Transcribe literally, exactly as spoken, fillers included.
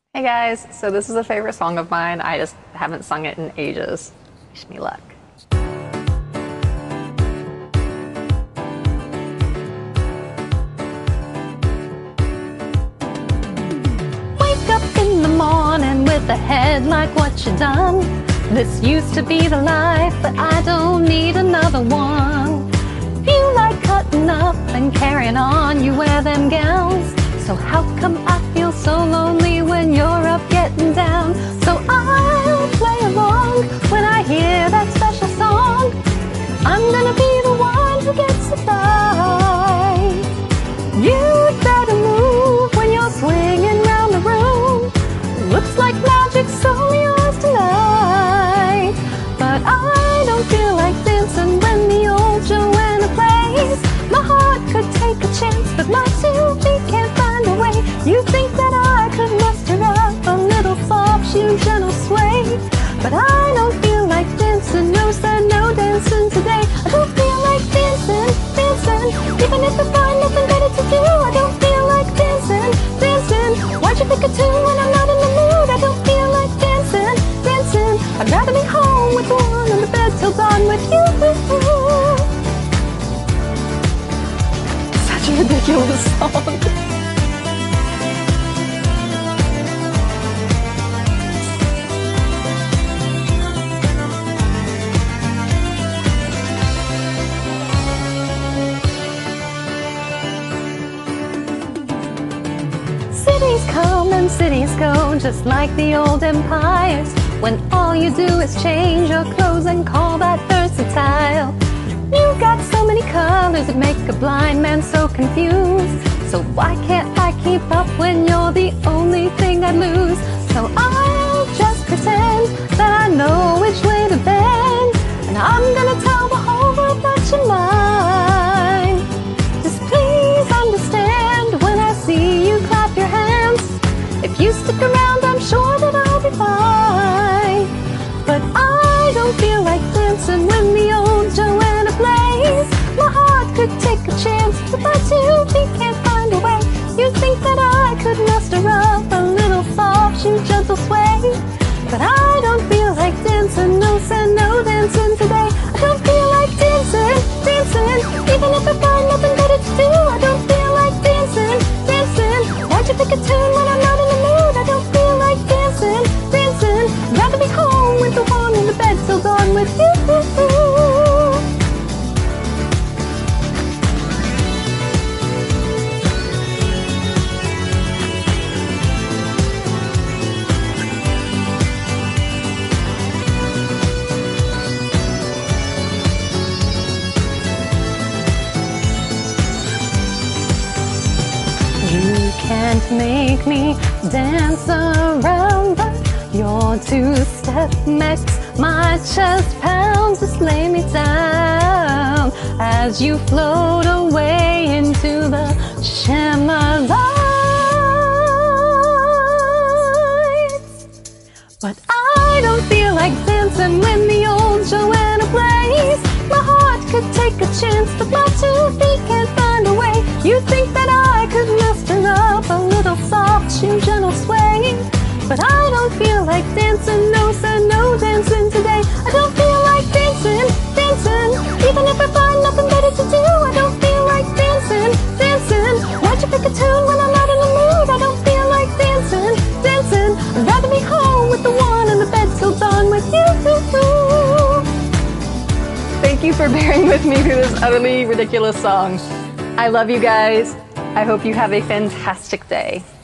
Hey guys, so this is a favorite song of mine. I just haven't sung it in ages. Wish me luck. Wake up in the morning with a head like what you done. This used to be the life, but I don't need another one. Feel like cutting up and carrying on, you wear them gowns. So how come I feel so lonely when you're up getting down? So I'll play along when I hear that special song. I'm gonna be the one who gets it right. You'd better move when you're swinging round the room. Looks like magic's only yours tonight. But I don't feel like dancing when the old Joanna plays. My heart could take a chance, but my two feet can't find a way. You think that I could muster up a little soft shoe gentle sway, but I don't feel like dancing, no sir, no dancing today. I don't feel like dancing, dancing, even if I find nothing better to do. I don't feel like dancing, dancing. Why'd you pick a tune when I'm not in the mood? I don't feel like dancing, dancing. I'd rather be home with the one on the bed till dawn with you. Such a ridiculous song. Cities come and cities go, just like the old empires, when all you do is change your clothes and call that versatile. You got so many colors that make a blind man so confused. So why can't I keep up when you're the only thing I lose? So I'll just pretend that I know which way to bend, and I'm gonna tell the whole world that you're mine. Just please understand when I see you clap your hands. If you stick around, I'm sure that I'll be fine. But I don't feel like dancing when the old Joanna plays. My heart could take a chance, but my two feet can't find a way. You think that I could muster up a little soft shoe gentle sway, but I don't feel like dancing, no sir, no dancing today. I don't feel like dancing, dancing, even if I find nothing better to do. I don't feel like dancing, dancing. Why'd you pick a tune when I'm not in the mood? I don't feel like dancing, dancing. I'd rather be home with the one in the bed till dawn with you. You can't make me dance around, but your two-step makes my chest pound. Just lay me down as you float away into the shimmer lights. But I don't feel like dancing when the old Joanna plays. My heart could take a chance, but my two feet can't find a way. You think that I could muster up a little soft shoe gentle sway, but I don't feel like dancing, no sir, no dancing today. I don't feel like dancing, dancing, even if I find nothing better to do. I don't feel like dancing, dancing. Why'd you pick a tune when I'm not in the mood? I don't feel like dancing, dancing. I'd rather be home with the one in the bed till dawn with you. Thank you for bearing with me through this utterly ridiculous song. I love you guys. I hope you have a fantastic day.